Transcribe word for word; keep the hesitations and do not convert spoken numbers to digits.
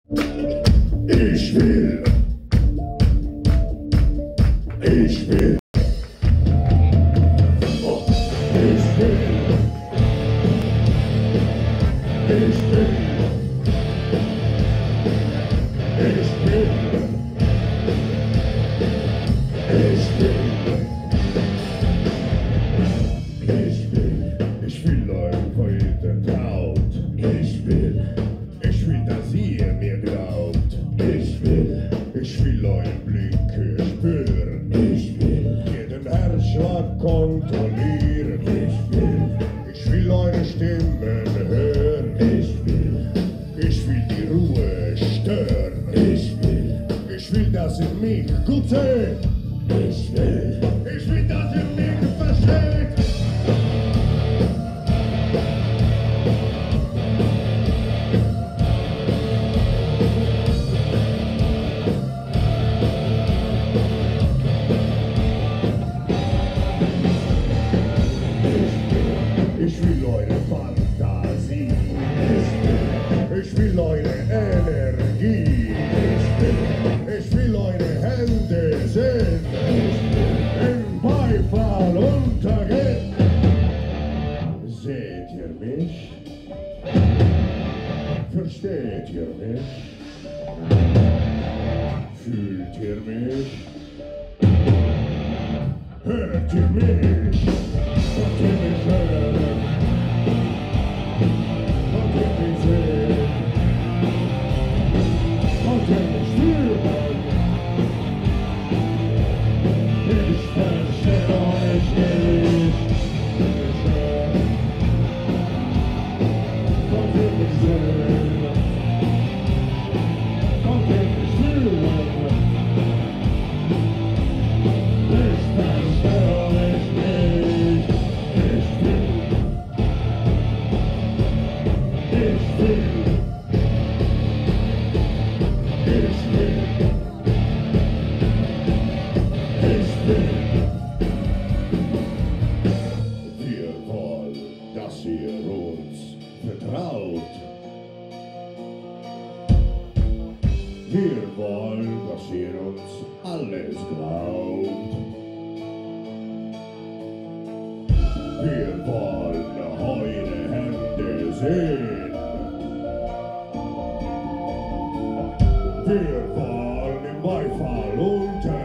Ich will. Ich will. Oh, ich will. Ich will. Ich will. Ich will. Ich will. Ich will euch heute traut. Ich will. Ich will, dass ihr mir glaubt. Ich will. Ich will eure Blicke spüren. Ich will. Jeden Herzschlag kontrollieren. Ich will. Ich will eure Stimmen hören. Ich will. Ich will die Ruhe stören. Ich will. Ich will, dass ihr mich gut seht. Ich will. Ich will, dass ihr mich versteht. Ich will eure Fantasie. Ich will eure Energie. Ich will eure Hände sehen. Im Beifall untergehen. Seht ihr mich? Versteht ihr mich? Fühlt ihr mich? Hört ihr mich? Könnt ihr mich hören? Könnt ihr mich sehen? Könnt ihr mich spüren? Ich verstehe euch nicht. Ich höre. Könnt ihr mich sehen? Könnt ihr mich spüren? Ich verstehe euch nicht. Ich will. Ich will. Ich will. Ich will. Wir wollen, dass ihr uns vertraut. Wir wollen, dass ihr uns alles glaubt. Wir wollen eure Hände sehen. Wir wollen im Beifall untergehen.